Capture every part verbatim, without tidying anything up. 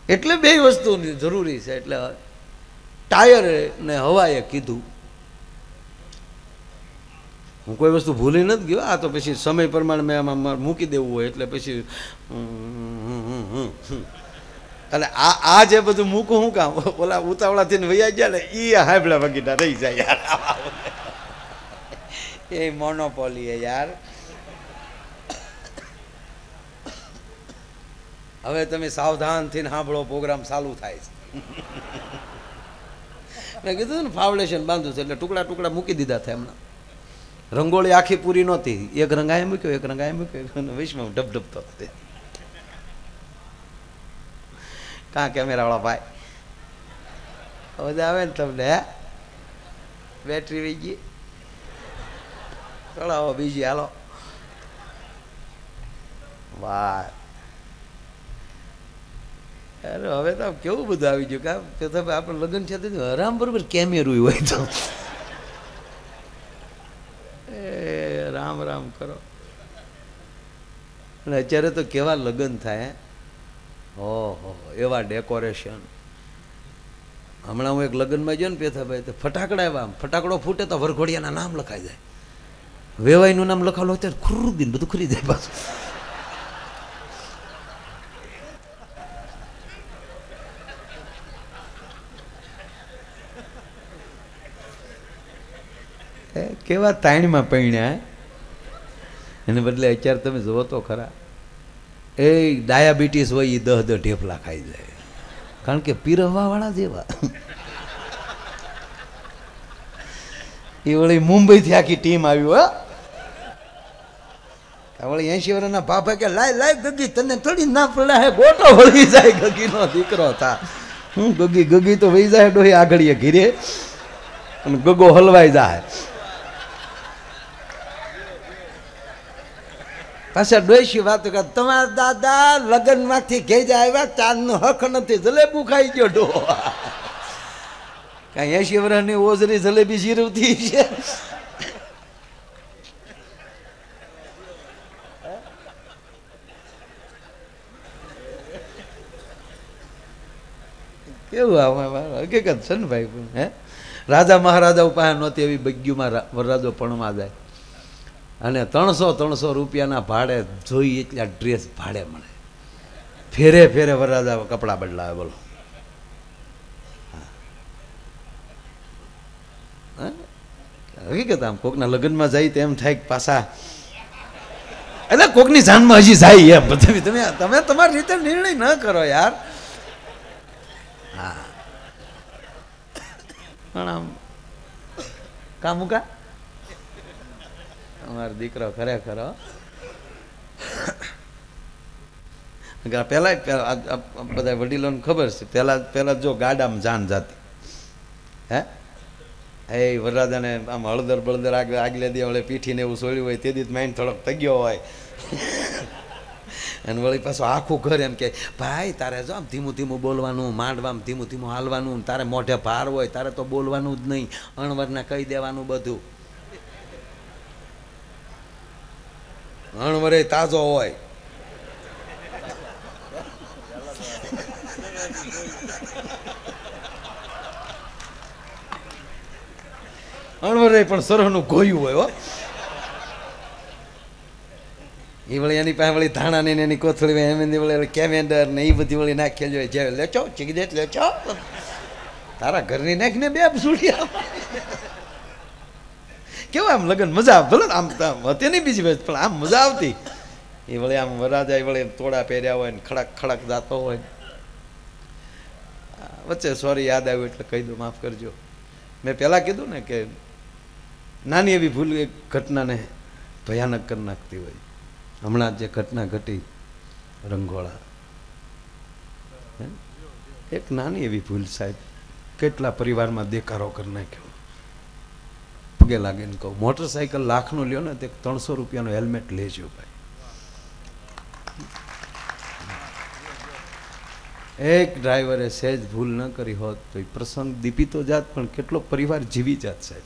એટલે બે વસ્તુની જરૂરી છે. એટલે ટાયર ને હવાએ કીધું, હું કોઈ વસ્તુ ભૂલી નથી ગયો. આ તો પછી સમય પ્રમાણે મેં આમાં મૂકી દેવું હોય એટલે પછી એટલે આ આ જે બધું મૂકું હું કામ, ઓલા ઉતાવળા થઈને વૈયા ગયા ને એ હાંભળા વગીના રહી જાય યાર. એ મોનોપોલી હે યાર. હવે તમે સાવધાન થઈને સાંભળો, પ્રોગ્રામ ચાલુ થાય છે. મેં કીધું ને ફાઉન્ડેશન બાંધું છે એટલે ટુકડા ટુકડા મૂકી દીધા હતા એમના. રંગોળી આખી પૂરી નહોતી, એક રંગાએ મૂક્યો એક રંગાએ મૂક્યો, વિશ્વમાં ઢબઢબતો હતો. કાં કેમેરાવાળા ભાઈ બધા આવે ને તમને, હે બેટરી વહી ગઈ, ચડાવો બીજી, હાલો. વાહ, અરે હવે તો કેવું બધું આવી ગયું. કામ તો તમે આપણે લગ્ન છે તો આરામ બરોબર કેમેરું હોય તો એ રામ રામ કરો. અને અત્યારે તો કેવા લગ્ન થાય, ઓહો એવા ડેકોરેશન. હમણાં હું એક લગ્નમાં ગયો ને પેથાભાઈ, તો ફટાકડા એવા, ફટાકડો ફૂટે તો વરઘોડિયાના નામ લખાઈ જાય. વેવાઈનું નામ લખાવેલું હોય ત્યારે ખુરદીને બધું ખરી જાય પાછું. કેવા તાણીમાં પૈણ્યા. એને બદલે અત્યારે તમે જુઓ તો ખરા, એ ડાયાબિટીસ હોય એ દહ દહ ઢેફલા ખાઈ જાય, કારણ કે પીરવવા વાળા જેવા. એ વળી મુંબઈથી આખી ટીમ આવ્યું. હો વળી એસી વર્ષના બાપા કે લાય લાય ગગી, તને થોડી ના પડે હે, ગોટો વળી જાય ગગીનો દીકરો થા. હું ગગી ગગી તો વહી જાય ડોહી આગળીએ ઘીરે, અને ગગો હલવાઈ જાય. પાછા ડોશી વાત કર, તમારા દાદા લગ્ન માંથી ઘેજા આવ્યા, ચાંદ નો હક નથી, જલેબુ ખાઈ ગયો ડો. કઈ એસી વર્ષની ઓઝરી જલેબી જીરવતી છે. કેવું હકીકત છે ને ભાઈ. હે રાજા મહારાજા પાસે નહોતી એવી બગ્યુમાં વરરાજો પણમાં જાય, અને ત્રણસો ત્રણસો રૂપિયાના ભાડે જોઈ એટલા ડ્રેસ ભાડે મળે. ફેરે ફેરે વરરાજા કપડાં બદલાવે. બોલો, હકીકત. આમ કોકના લગ્નમાં જાય તો એમ થાય કે પાછા, એટલે કોકની જાનમાં હજી જાય એમ. તમે તમે તમે તમારી રીતે નિર્ણય ન કરો યાર. હા પણ આમ કામુકા અમારો દીકરો ખરેખર પેલા બધા વડીલોને ખબર છે, પેલા પેલા જો ગાડામાં જાન જાતી. હે એ વરરાજાને આમ હળદર બળદર આગળ આગલે દી વળે પીઠીને એવું સોળ્યું હોય, તે દી માઇન્ડ થોડોક તગ્યો હોય. અને વળી પાછું આખું ઘર એમ કે ભાઈ તારે જો આમ ધીમું ધીમું બોલવાનું, માંડવામાં ધીમું ધીમું હાલવાનું, તારે મોઢે ભાર હોય, તારે તો બોલવાનું જ નહીં, અણવરને કહી દેવાનું બધું. અણવરે તાજો હોય. અણવરે પણ સરહનું ગોયું હોય. હો એ વળી એની પાસે વળી ધાણા ને એની કોથળી એમ વળી કેમેન્ડર ને એ બધી વળી નાખેલ હોય. જે લેચો ચીકડેટ લેચો, તારા ઘરની નાખીને બે સુડિયા. કેવું આમ લગન મજા આવે. ભલે આમ હતી નહીં બીજી વસ્તુ, પણ આમ મજા આવતી. એ વળી આમ વરાજા વળી તોડા પહેર્યા હોય ને ખડક ખડક જાતો હોય. વચ્ચે સોરી યાદ આવ્યું એટલે કહી દો, માફ કરજો. મેં પહેલાં કીધું ને કે નાની એવી ભૂલ એક ઘટનાને ભયાનક કરી નાખતી હોય. હમણાં જે ઘટના ઘટી રંગોળા, એક નાની એવી ભૂલ સાહેબ કેટલા પરિવારમાં દેકારો કરી નાખ્યો. પગે લાગે ને કહું, મોટરસાઇકલ લાખનું લ્યો ને તે ત્રણસો રૂપિયાનું હેલ્મેટ લેજો ભાઈ. એક ડ્રાઈવરે સહેજ ભૂલ ન કરી હોત તો એ પ્રસંગ દીપીતો જાત, પણ કેટલો પરિવાર જીવી જાત સાહેબ.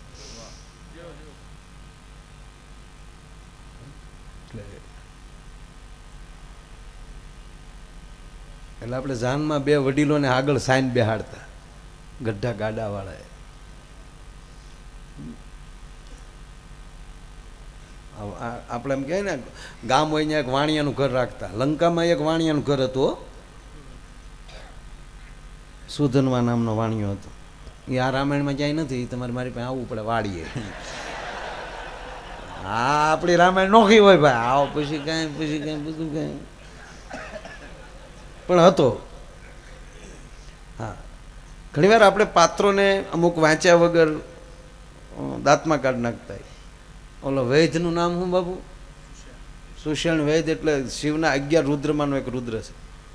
એટલે એટલે આપણે જાનમાં બે વડીલોને આગળ સાઈન બેહાડતા ગઢા ગાડાવાળાએ. આપણે એમ કહે ને ગામ હોય ત્યાં એક વાણિયાનું ઘર રાખતા. લંકામાં એક વાણિયાનું ઘર હતું, સુધનવા નામનો વાણિયો હતો. એ આ રામાયણમાં ક્યાંય નથી, તમારે મારી પાસે આવવું પડે વાડીએ. હા આપણી રામાયણ નોખી હોય ભાઈ, આવો પછી કાંઈ પછી કાંઈ બધું કાંઈ પણ હતો. હા ઘણી વાર આપણે પાત્રોને અમુક વાંચ્યા વગર દાંતમાં કાઢ નાખતા. ઓલો વૈદ્યનું નામ શું બાબુ? સુષેણ વૈદ્ય. એટલે શિવના અગિયાર રુદ્રમાંનો એક રુદ્ર છે.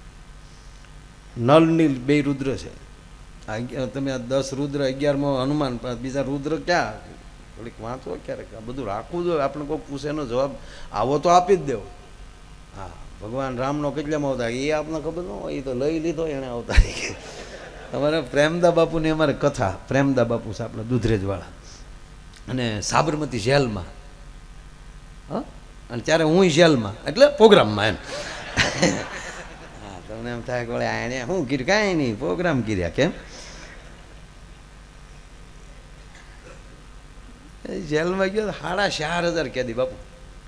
નલ નીલ બે રુદ્ર છે. તમે આ દસ રુદ્ર, અગિયારમાં હનુમાન, બીજા રુદ્ર ક્યાં? થોડીક વાંચો ક્યારેક, આ બધું રાખવું જોઈએ. આપણે કોઈ પૂછે એનો જવાબ આવો તો આપી જ દેવો. હા ભગવાન રામનો કેટલામાં આવતા એ આપણને ખબર ન હોય, એ તો લઈ લીધો એણે આવતા. અમારે પ્રેમદા બાપુની અમારે કથા, પ્રેમદા બાપુ છે આપણા દુધરેજવાળા, અને સાબરમતી જેલમાં. હા અને ત્યારે હું જેલમાં, એટલે પ્રોગ્રામમાં એમ. હા તમને એમ થાય કે વળે એને શું કર્યું? કાંઈ નહીં, પ્રોગ્રામ કર્યા. કેમ? જેલમાં ગયો સાડા ચાર હજાર કેદી બાપુ.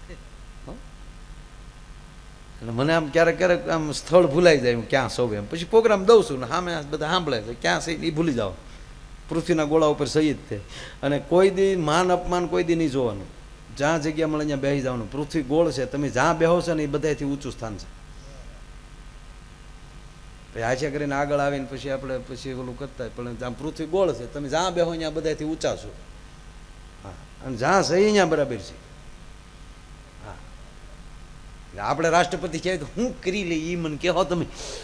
એટલે મને આમ ક્યારેક ક્યારેક આમ સ્થળ ભૂલાઈ જાય, હું ક્યાં સૌ એમ. પછી પ્રોગ્રામ દઉં છું ને સામે બધા સાંભળે છે, ક્યાં સહી એ ભૂલી જાઓ. પૃથ્વીના ગોળા ઉપર સહી જ થાય. અને કોઈ દી માન અપમાન કોઈ દી નહીં જોવાનું. જ્યાં જગ્યા મળે ત્યાં બેસી જવાનું. પૃથ્વી ગોળ છે, તમે જ્યાં બેહો છો ને એ બધાથી ઊંચું સ્થાન છે. પછી આશા કરીને આગળ આવીને પછી આપણે પછી ઓલું કરતા, પણ જ્યાં પૃથ્વી ગોળ છે, તમે જ્યાં બેહો ત્યાં બધાથી ઊંચા છો. હા અને જ્યાં સહી ત્યાં બરાબર છે. હા આપણે રાષ્ટ્રપતિ કહેવાય તો હું કરી લઈએ એ મને કહો તમે.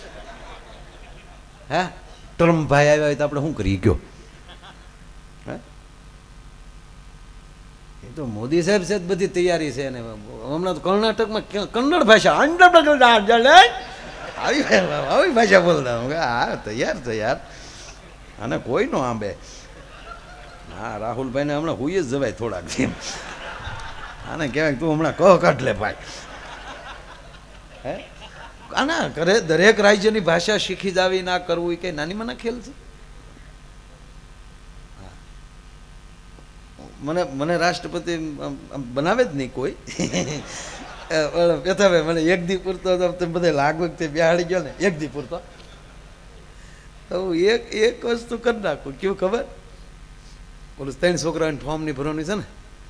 હે ટ્રમ્પ ભાઈ આવ્યા હોય તો આપણે શું કરી ગયો? હે એ તો મોદી સાહેબ છે, બધી તૈયારી છે. ને હમણાં તો કર્ણાટકમાં કન્નડ ભાષા આવી આવી ભાષા બોલતા. હું હા તૈયાર છે યાર, અને કોઈ નો આંબે. હા રાહુલભાઈને હમણાં હુઈ જ જવાય થોડાક. આને કહેવાય તું હમણાં કહ કાઢ લે ભાઈ. હે આના કરે દરેક રાજ્યની ભાષા શીખી જ આવી ના કરવું એ કઈ નાની મને ખેલ છે? મને મને રાષ્ટ્રપતિ બનાવે જ નહીં કોઈ. પેથાભાઈ મને એક દી પૂરતો તમે બધા લાગવગ તે બેહાડી ગયો ને એક દી પૂરતો તો એક એક વસ્તુ કરી નાખું. કેવું ખબર? ઓલું ત્રણ છોકરાઓની ફોર્મની ભરવાની છે ને,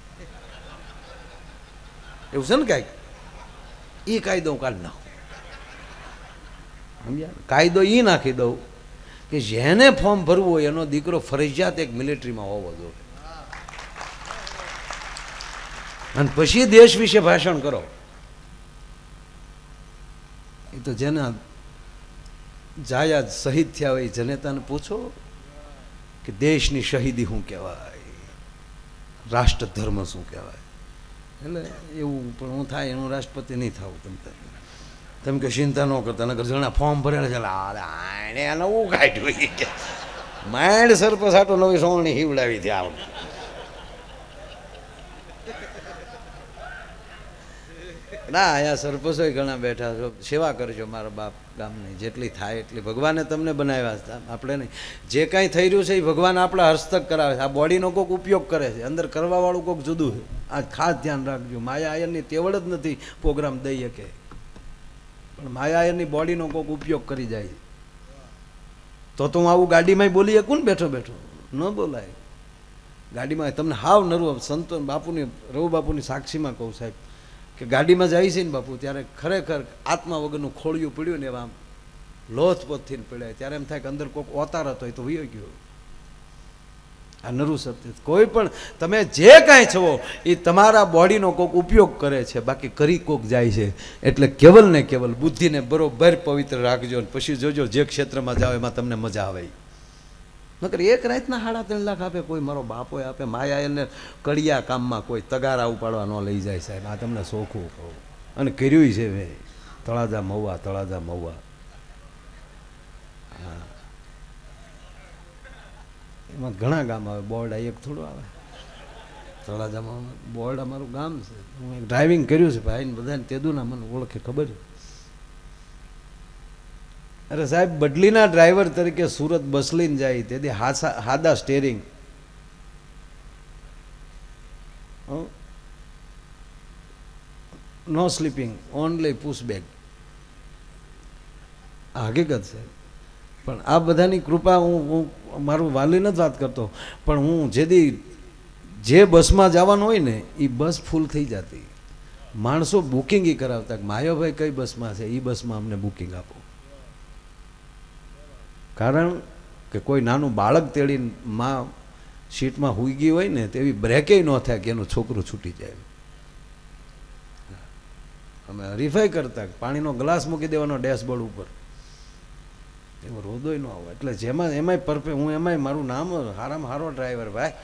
એવું છે ને કાંઈક, એ કાયદો હું કાઢી નાખું. સમજ્યા? કાયદો એ નાખી દઉં કે જેને ફોર્મ ભરવું હોય એનો દીકરો ફરજિયાત એક મિલિટરીમાં હોવો જોઈએ. અને પછી દેશ વિશે ભાષણ કરો. એ તો જેના જાયા શહીદ થયા હોય જનેતાને પૂછો કે દેશની શહીદી શું કહેવાય, રાષ્ટ્ર ધર્મ શું કહેવાય. એટલે એવું પણ હું થાય એનું રાષ્ટ્રપતિ નહીં થવું. તમે તમે કે ચિંતા ન કરતા, નગર જણા ફોર્મ ભરેલા છે આને નવું કાઢ્યું માઇન્ડ સરપંચ આટો નવી સોળણી હિવડાવી હતી. આવું ના અહીંયા સરપંચો ઘણા બેઠા છો, સેવા કરજો મારા બાપ ગામની જેટલી થાય એટલી. ભગવાને તમને બનાવ્યા છે, આપણે નહીં. જે કાંઈ થઈ રહ્યું છે એ ભગવાન આપણા હસ્તક કરાવે છે. આ બોડીનો કોઈક ઉપયોગ કરે છે, અંદર કરવાવાળું કોઈક જુદું છે. આ ખાસ ધ્યાન રાખજો. માયા આયરની તેવડ જ નથી પ્રોગ્રામ દઈ શકે, પણ માયા આયરની બોડીનો કોઈક ઉપયોગ કરી જાય તો તો હું આવું ગાડીમાં બોલી શકું ને બેઠો બેઠો? ન બોલાય ગાડીમાં. તમને હાવ નરવું સંતો બાપુની રઘુ બાપુની સાક્ષીમાં કહું સાહેબ કે ગાડીમાં જાય છે ને બાપુ ત્યારે ખરેખર આત્મા વગરનું ખોળિયું પડ્યું ને એવા લોથપોથ થઈને પડ્યા. ત્યારે એમ થાય કે અંદર કોઈક અવતાર હતો એ તો વયો ગયો. આ નરું સત્ય. કોઈ પણ તમે જે કાંઈ છો એ તમારા બોડીનો કોઈક ઉપયોગ કરે છે, બાકી કરી કોક જાય છે. એટલે કેવલ ને કેવલ બુદ્ધિને બરોબર પવિત્ર રાખજો, ને પછી જોજો જે ક્ષેત્રમાં જાઓ એમાં તમને મજા આવે. નકર એક રાતના સાડા ત્રણ લાખ આપે કોઈ, મારો બાપો આપે. માયા એને કડિયા કામમાં કોઈ તગારા ઉપાડવા ન લઈ જાય સાહેબ. આ તમને સોખું કહું, અને કર્યું છે મેં. તળાજા મહુવા, તળાજા મહુવા. હા એમાં ઘણા ગામ આવે. બોર્ડ એક થોડું આવે. તળાજામાં બોર્ડ અમારું ગામ છે. હું એક ડ્રાઇવિંગ કર્યું છે ભાઈને બધાને તેદુના મને ઓળખે ખબર છે. અરે સાહેબ, બદલીના ડ્રાઈવર તરીકે સુરત બસ લઈને જાય તેથી હાસા હાદા steering, no sleeping, only push back. આ હકીકત છે. પણ આ બધાની કૃપા હું હું મારું વાલી નથી વાત કરતો, પણ હું જેદી જે બસમાં જવાનું હોય ને એ બસ ફૂલ થઈ જતી. માણસો બુકિંગ એ કરાવતા કે માયોભાઈ કઈ બસમાં છે, એ બસમાં અમને બુકિંગ આપો. કારણ કે કોઈ નાનું બાળક તેડીને માં સીટમાં હુઈ ગઈ હોય ને તેવી બ્રેકે ન થાય કે એનું છોકરું છૂટી જાય. અમે હરીફાઈ કરતા પાણીનો ગ્લાસ મૂકી દેવાનો ડેશબોર્ડ ઉપર, એવો રોદોય ન આવે. એટલે જેમાં એમાંય પરફેક્ટ, હું એમાંય મારું નામ હારામાં હારો ડ્રાઈવર ભાઈ.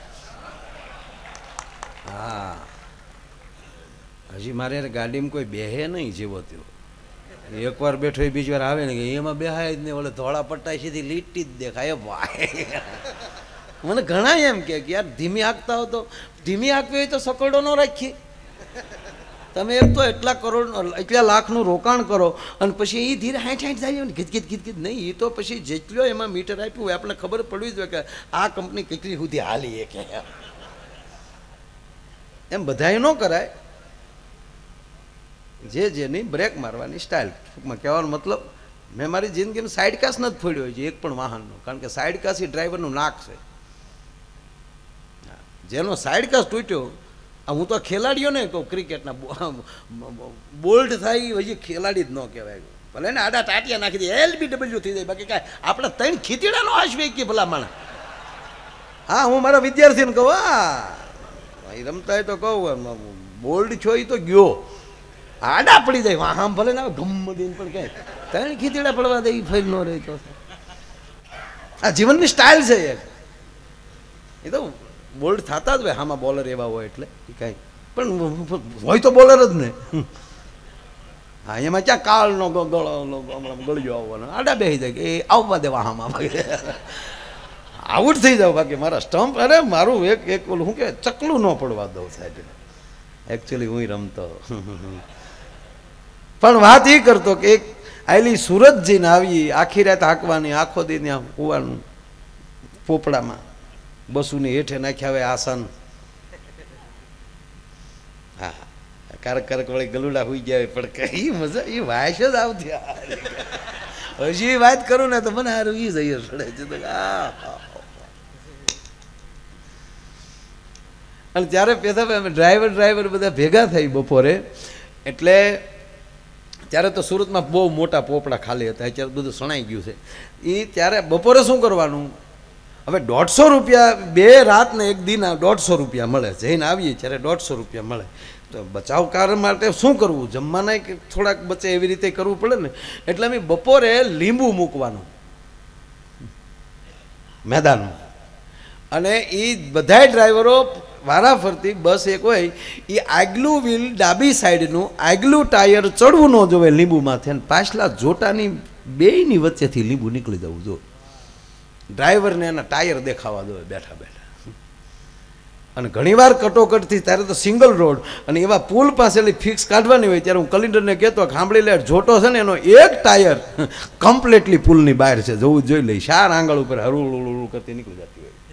હા, હજી મારે ગાડીમાં કોઈ બેહે નહીં જેવો તેવો. એકવાર બેઠો એ બીજી વાર આવે ને કે એમાં બેહાય જ નહીં, ઓલે ધોળા પટ્ટા સીધી લીટી જ દેખાય ભાઈ. મને ઘણા એમ કે યાર ધીમી હાંકતા હો તો ધીમી હાંકવી હોય તો સકડો ન રાખીએ. તમે એક તો એટલા કરોડ એટલા લાખનું રોકાણ કરો અને પછી એ ધીરે હાઈઠ હાઈઠ થાય ને ગીત ગીત ગીત ગીત નહીં. એ તો પછી જેટલો એમાં મીટર આપ્યું હોય આપણે ખબર પડવી જોઈએ કે આ કંપની કેટલી સુધી હાલી કે એમ બધાએ ન કરાય. જે જેની બ્રેક મારવાની સ્ટાઇલ. ટૂંકમાં કહેવાનો મતલબ મેં મારી જિંદગીમાં સાઈડ કાસ નથી ફોડ્યો છે એક પણ વાહનનો, કારણ કે સાઈડ કાસ એ ડ્રાઈવરનું નાક છે. જેનો સાઈડ કાસ તૂટ્યો, હું તો ખેલાડીઓ ને કહું ક્રિકેટના બોલ્ડ થાય હજી ખેલાડી જ ન કહેવાય. ભલે ને આડા ટાટિયા નાખી દે એલ બી ડબલ્યુ થઈ જાય, બાકી કાંઈ આપણે ત્રણ ખીચડાનો આશવે કે ભલા માણા. હા, હું મારા વિદ્યાર્થીને કહું હા એ રમતા હોય તો કહું બોલ્ડ છો એ તો ગયો આડા પડી જાય વાહામ ભલે ને ગમ દઈને પણ ક્યાંય ત્રણ ખીચડા પડવા દે એ ફેર ન રહે તો. આ જીવનની સ્ટાઇલ છે એક. એ તો બોલ્ડ થતા જ હોય આમાં બોલર એવા હોય એટલે કાંઈ પણ હોય તો બોલર જ ને. હા, એમાં ક્યાં કાળનો ગળો ગળ્યો આવવાનો આડા બેસી જાય કે એ આવવા દેવા આમાં આઉટ થઈ જાવ. બાકી મારા સ્ટમ્પ અરે મારું એક એક ઓલું શું કે ચકલું ન પડવા દઉં સાહેબ. એકચ્યુઅલી હું રમતો પણ વાત એ કરતો કે એક આયલી સુરત જઈને આવી આખી રાત હાંકવાની, આખો દી ત્યાં કુવાનું પોપડામાં બસુની હેઠે નાખ્યા હોય આસન. હા, કારક કારક વળી ગલુડા હોઈ ગયા પણ કઈ મજા એ વાયસ જ આવતી. હજી વાત કરું ને તો મને હારું ઈ જઈએ પડે છે. અને ત્યારે પેદા અમે ડ્રાઈવર ડ્રાઈવર બધા ભેગા થઈ બપોરે, એટલે ત્યારે તો સુરતમાં બહુ મોટા પોપડા ખાલી હતા, અત્યારે બધું સણાઈ ગયું છે. એ ત્યારે બપોરે શું કરવાનું, હવે દોઢસો રૂપિયા બે રાત ને એક દિન દોઢસો રૂપિયા મળે. જઈને આવીએ ત્યારે દોઢસો રૂપિયા મળે. તો બચાવ કારણ માટે શું કરવું, જમવાના થોડાક બચે એવી રીતે કરવું પડે ને. એટલે અમે બપોરે લીંબુ મૂકવાનું મેદાનમાં, અને એ બધા ડ્રાઈવરો વારાફરતી બસ એક હોય એ આગલું વ્હીલ ડાબી સાઈડનું આગલું ટાયર ચડવું ન જોવે લીંબુમાંથી, અને પાછલા જોટાની બેયની વચ્ચેથી લીંબુ નીકળી જવું જો. ડ્રાઈવરને એના ટાયર દેખાવા દો બેઠા બેઠા. અને ઘણીવાર કટોકટથી ત્યારે તો સિંગલ રોડ અને એવા પુલ પાસેલી ફિક્સ કાઢવાની હોય ત્યારે હું કલિન્ડરને કહેતો સાંભળી લે જોટો છે ને એનો એક ટાયર કમ્પ્લીટલી પુલની બહાર છે, જવું જોઈ લઈ. શાર આંગળ ઉપર હરું હરું કરતી નીકળી જતી હોય.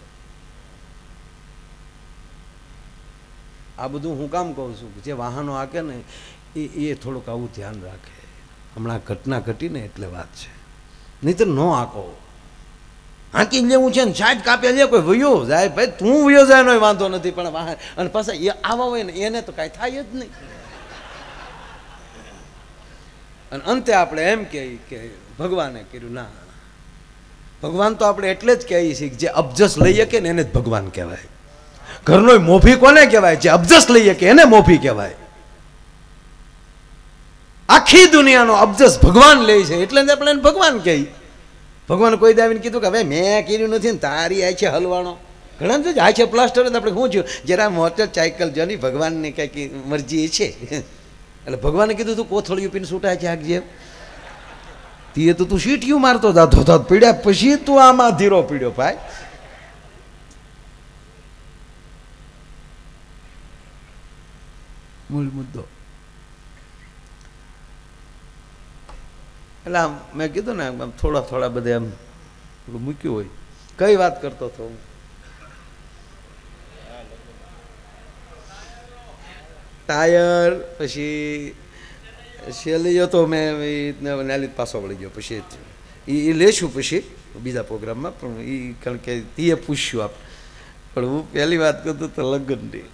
આ બધું હું કામ કહું છું જે વાહનો હાકે ને એ એ થોડુંક આવું ધ્યાન રાખે. હમણાં ઘટના ઘટીને એટલે વાત છે, નહીં તો ન હાંકો. હાંકી લેવું છે ને સાઈડ કાપે લે કોઈ વયો જાય ભાઈ, તું વયો જાય નો વાંધો નથી, પણ વાહન અને પાછા એ આવા હોય ને એને તો કાંઈ થાય જ નહીં. અને અંતે આપણે એમ કહીએ કે ભગવાને કર્યું. ના, ભગવાન તો આપણે એટલે જ કહીએ છીએ જે અબજસ લઈ શકે ને એને જ ભગવાન કહેવાય. ઘરનો મોભી કોને કહેવાય? જે અબજસ લઈ શકે એને મોભી કહેવાય. આખી દુનિયાનો અબજસ ભગવાન લે છે એટલે જ આપણે એને ભગવાન કહીએ. ભગવાન કોઈ દાવીને કીધું કે ભાઈ મેં કર્યું નથી ને તારી આ છે હલવાનો. ઘણા તો આ છે પ્લાસ્ટર, આપણે શું થયું જરા મોટર સાયકલ જો નહીં ભગવાનની કંઈક મરજી છે. એટલે ભગવાને કીધું તું કોથળિયું પીને છૂટાય છે આગજે. તીએ તો તું સીટીયું મારતો જાતો હતો પીડ્યા પછી તું આમાં ધીરો પીડ્યો ભાઈ. મૂળ મુદ્દો એટલે આમ મેં કીધું ને આમ થોડા થોડા બધે આમ થોડું મૂક્યું હોય. કઈ વાત કરતો હતો હું? ટાયર, પછી શેલીઓ તો મેં નાલી પાછો વળી ગયો. પછી એ લેશું પછી બીજા પ્રોગ્રામમાં, પણ એ કારણ કે તે પૂછ્યું આપ. પણ હું પહેલી વાત કરતો તો લગ્નની.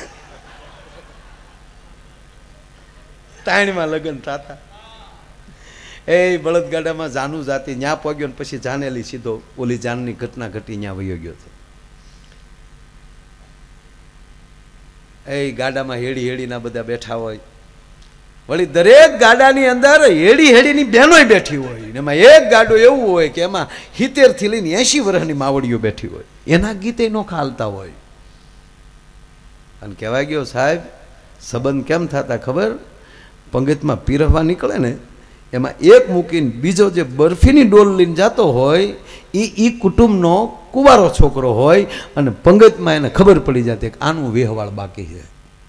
તાણીમાં લગ્ન થતા એ બળદગાડામાં જાનું જાતી ત્યાં પગ્યો ને પછી જાનેલી સીધો ઓલી જાનની ઘટના ઘટી ત્યાં વયો ગયો હતો. એ ગાડામાં હેડી હેડીના બધા બેઠા હોય, વળી દરેક ગાડાની અંદર હેડી હેડીની બહેનોય બેઠી હોય. એમાં એક ગાડો એવું હોય કે એમાં સિત્તેર થી લઈને એસી વર્ષની માવડીઓ બેઠી હોય, એના ગીતે નો ખાલતા હોય. અને કહેવાય ગયો સાહેબ સંબંધ કેમ થતા ખબર? પંગતમાં પીરવવા નીકળે ને એમાં એક મૂકીને બીજો જે બરફીની ડોલ લઈને જતો હોય એ ઈ કુટુંબનો કુંવારો છોકરો હોય, અને પંગતમાં એને ખબર પડી જતી કે આનું વેહવાળ બાકી છે.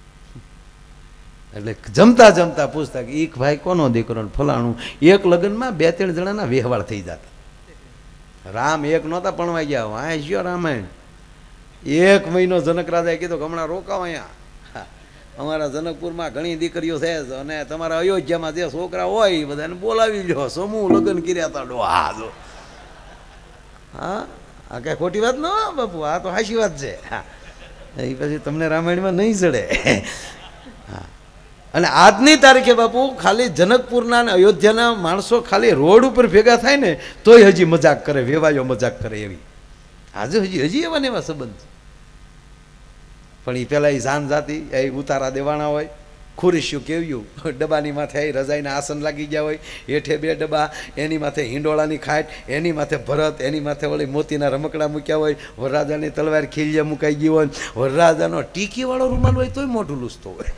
એટલે જમતા જમતા પૂછતા કે એક ભાઈ કોનો દીકરો ફલાણું. એક લગ્નમાં બે ત્રણ જણાના વેહવાળ થઈ જતા. રામ એક નહોતા પણવાઈ ગયા, વાંચ ગયો રામાયણ. એક મહિનો જનક રાજાએ કીધું કે હમણાં રોકાવ અહીંયા, અમારા જનકપુરમાં ઘણી દીકરીઓ છે અને તમારા અયોધ્યામાં જે છોકરા હોય એ બધાને બોલાવી લો, સમૂહ લગ્ન કર્યા હતા. ડોહા જો હા, આ કઈ ખોટી વાત ન બાપુ, આ તો હાચી વાત છે. હા, એ પછી તમને રામાયણમાં નહીં ચડે. હા, અને આજની તારીખે બાપુ ખાલી જનકપુરના અને અયોધ્યાના માણસો ખાલી રોડ ઉપર ભેગા થાય ને તોય હજી મજાક કરે, વેવાયો મજાક કરે એવી. આજે હજી હજી એવા ને એવા સંબંધ. પણ એ પેલા એ જાન જાતી એ ઉતારા દેવાના હોય, ખુરીશ્યું કેવ્યું ડબ્બાની માથે એ રજાઈના આસન લાગી ગયા હોય, હેઠે બે ડબ્બા, એની માથે હિંડોળાની ખાટ, એની માથે ભરત, એની માથે વળી મોતીના રમકડા મૂક્યા હોય, વરરાજાની તલવાર ખીલ્યા મુકાઈ ગઈ હોય, વરરાજાનો ટીકીવાળો રૂમાલ હોય તોય મોઢું લૂસતો હોય.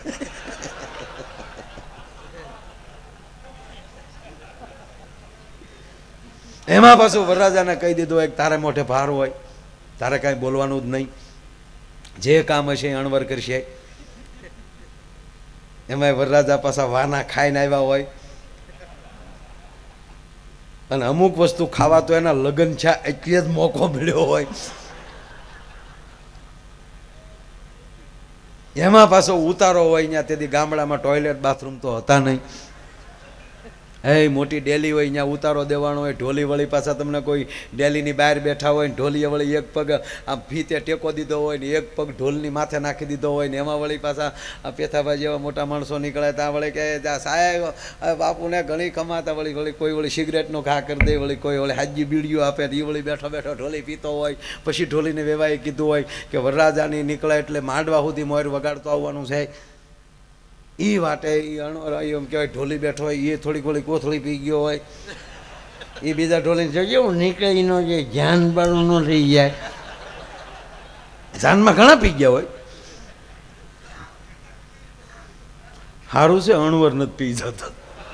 એમાં પાછું વરરાજાને કહી દીધું હોય તારે મોઢે ભાર હોય, તારે કાંઈ બોલવાનું જ નહીં, જે કામ હશે એ અણવર કરશે. એમાં વરરાજા પાછા વાના ખાઈને આવ્યા હોય, અને અમુક વસ્તુ ખાવા તો એના લગ્ન છે એટલે જ મોકો મળ્યો હોય. એમાં પાછો ઉતારો હોય. ત્યાં તેથી ગામડામાં ટોયલેટ બાથરૂમ તો હતા નહીં. એ મોટી ડેલી હોય ત્યાં ઉતારો દેવાનો હોય. ઢોલી વળી પાછા તમને કોઈ ડેલીની બહાર બેઠા હોય ને ઢોલીએ વળી એક પગ આમ ફીતે ટેકો દીધો હોય ને એક પગ ઢોલની માથે નાખી દીધો હોય ને એમાં વળી પાછા આ પેથાભાઈ જેવા મોટા માણસો નીકળે ત્યાં વળી કે સાહેબ બાપુને ઘણી કમાતા વળી વળી કોઈ વળી સિગરેટનો ઘા કરી દે, વળી કોઈ વળી હાજી બીડીઓ આપે, એ વળી બેઠો બેઠો ઢોલી પીતો હોય. પછી ઢોલીને વેવાએ કીધું હોય કે વરરાજાની નીકળે એટલે માંડવા સુધી મોર વગાડતો આવવાનું છે. એ વાટે એમ કહેવાય ઢોલી બેઠો હોય એ થોડી થોડી કોથળી પી ગયો હોય, એ બીજા ઢોલીને જોઈએ એવું નીકળીનો જે જાન બાળું ન થઈ જાય. જાનમાં ઘણા પી ગયા હોય. સારું છે અણવર નથી પી જતો.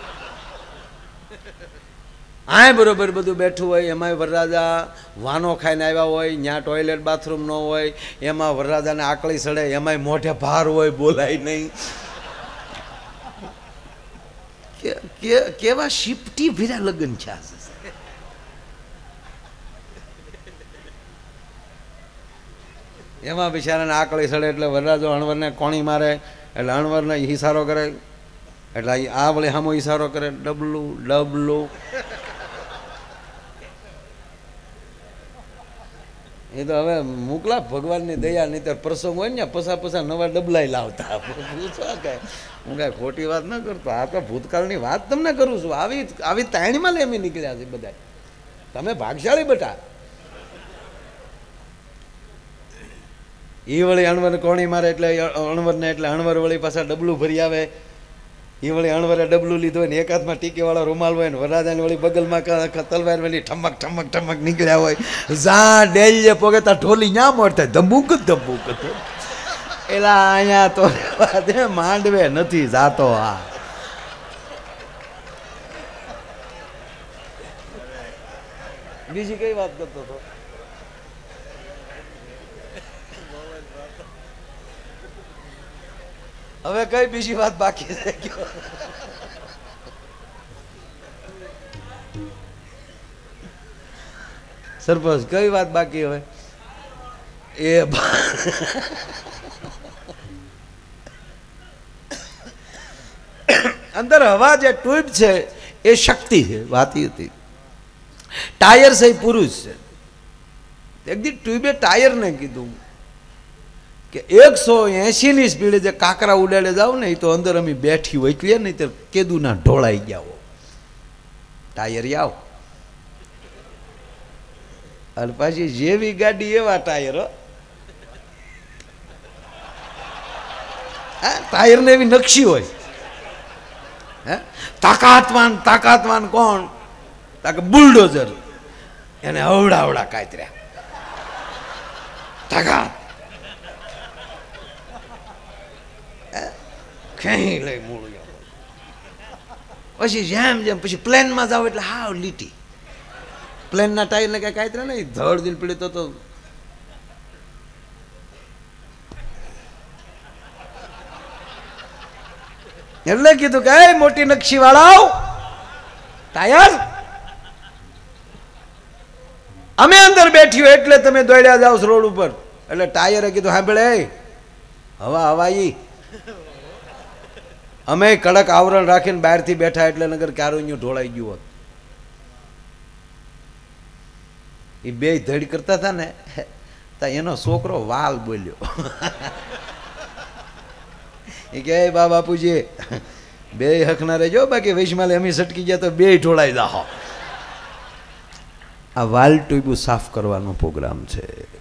આ બરોબર બધું બેઠું હોય. એમાંય વરરાજા વાનો ખાઈને આવ્યા હોય, ત્યાં ટોયલેટ બાથરૂમ ન હોય, એમાં વરરાજાને આકળી સડે, એમાંય મોઢે ભાર હોય, બોલાય નહીં. કેવા શિફ્ટી ભીરા લગ્ન છે. એમાં બિચારાને આકળી સડે એટલે વરરાજો અણવરને કોણી મારે એટલે અણવરને ઈશારો કરે એટલે આ વળી સામો ઈશારો કરે ડબલું ડબલું. એ તો હવે મોકલા ભગવાનની દયા, નહીં તો પ્રસંગ હોય ને પસા પસા નવા ડબલાઈ લાવતા. હું કાંઈ ખોટી વાત ન કરતો, આ તો ભૂતકાળની વાત તમને કરું છું. આવી આવી તાણીમાં લેમી નીકળ્યા છે બધા. તમે ભાગશાળી બેટા. એ વળી અણવર કોણી મારે એટલે અણવરને એટલે અણવર વળી પાછા ડબલું ભરી આવે. એ વળી અણવરે ડબલું લીધું હોય ને એક હાથમાં ટીકીવાળો રૂમાલ હોય ને વરરાજાની વળી બગલમાં તલવાર વળી ઠમક ઠમક ઠમક નીકળ્યા હોય. જા ડેલીએ પોગે તા ઢોલી ન્યા મોડતા ધબુક ધબુક. એલા અહીંયા તો માંડવે નથી જાતો. આ બીજી કઈ વાત કરતો હતો? હવે કઈ બીજી વાત બાકી છે? સરપંચ કઈ વાત બાકી હવે એ અંદર હવા જે ટ્યુબ છે એ શક્તિ છે વાત એ હતી ટાયર છે પુરુષ છે એક દી ટ્યુબે ટાયરને કીધું કે એકસો એસી ની સ્પીડે જે કાંકરા ઉડાડે જાવ ને એ તો અંદર અમે બેઠી હોય એટલે નહીં તો કેદુના ઢોળાઈ ગયા હો ટાયર આવ અને પાછી જેવી ગાડી એવા ટાયર હા ટાયર ને એવી નકશી હોય હે તાકાતવાન તાકાતવાન કોણ તાકે બુલડોઝર એને અવડા અવડા કાતર્યા તાકાત ખેંચી લઈ મૂળ પછી જેમ જેમ પછી પ્લેનમાં જાવ એટલે હાવ લીટી પ્લેનના ટાયરને કઈ કાંઈ નહીં ધડ દિલ પીડી તો એટલે કીધું કે મોટી નકશી વાળા ટાયર અમે અંદર બેઠ્યું એટલે તમે દોડ્યા જાવ રોડ ઉપર એટલે ટાયરે કીધું સાંભળે હવા હવાઈ અમે કડક આવરણ રાખીને બહારથી બેઠા એટલે નગર કારુન્યું ઢોળાઈ ગયું હોત એ બે ધડ કરતા હતા ને તો એનો છોકરો વાલ બોલ્યો એ કે બા બાપુજી બે હકના રહેજો બાકી વૈશમાલે અમે સટકી ગયા તો બે ઢોળાઈ જાઓ આ વાલ ટ્યુબ સાફ કરવાનો પ્રોગ્રામ છે